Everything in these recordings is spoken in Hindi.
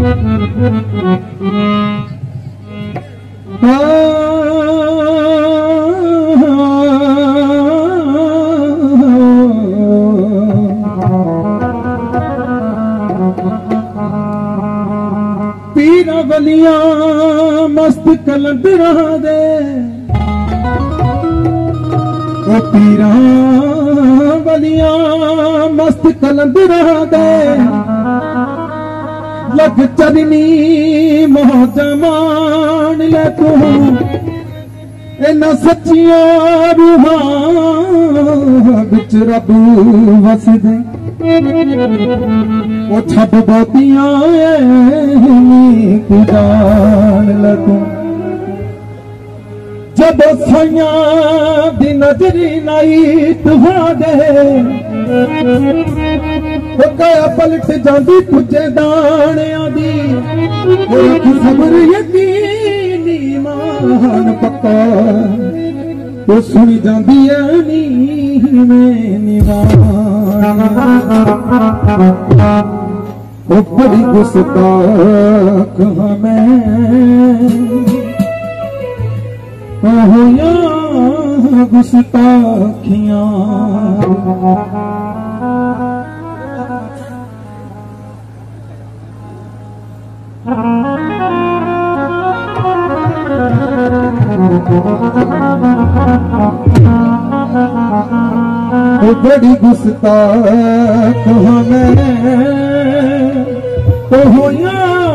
पीरा वलियां मस्त कलंदरा दे, ओ पीरा वलियां मस्त कलंदरा दे, लग चरनी मौज मान ले तू इन्हां सच्चियां रूहां विच रब वसदे। ओ छड़ बहुतियां तू जान ले तू, जब साइयां दी नजरी नाई तुहाडे, काया पलट जांदी तुझे दाणियां दी, सबर यकीन ईमान पक्का तो सुनी जांदी है नी में निवान। ओ बड़ी गुस्ताख मैं होया गुस्ताखियां, बड़ी गुस्ताख मैं तो होया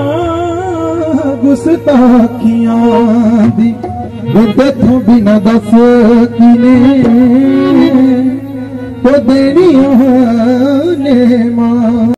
गुस्ताखियां दी, तेथों बिना दस किने तो देनियां ने मां।